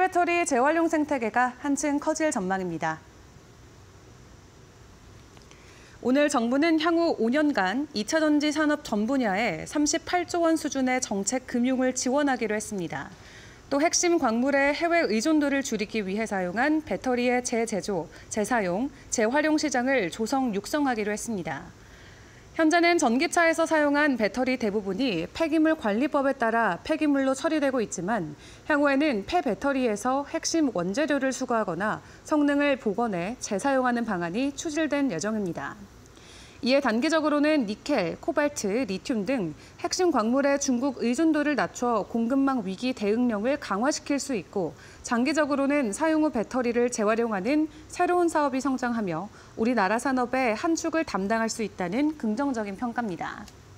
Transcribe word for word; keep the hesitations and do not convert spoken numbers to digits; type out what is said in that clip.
배터리 재활용 생태계가 한층 커질 전망입니다. 오늘 정부는 향후 오 년간 이차 전지 산업 전 분야에 삼십팔조 원 수준의 정책 금융을 지원하기로 했습니다. 또 핵심 광물의 해외 의존도를 줄이기 위해 사용한 배터리의 재제조, 재사용, 재활용 시장을 조성 육성하기로 했습니다. 현재는 전기차에서 사용한 배터리 대부분이 폐기물 관리법에 따라 폐기물로 처리되고 있지만 향후에는 폐배터리에서 핵심 원재료를 수거하거나 성능을 복원해 재사용하는 방안이 추진된 예정입니다. 이에 단기적으로는 니켈, 코발트, 리튬 등 핵심 광물의 중국 의존도를 낮춰 공급망 위기 대응력을 강화시킬 수 있고 장기적으로는 사용 후 배터리를 재활용하는 새로운 사업이 성장하며 우리나라 산업의 한 축을 담당할 수 있다는 긍정적인 평가입니다.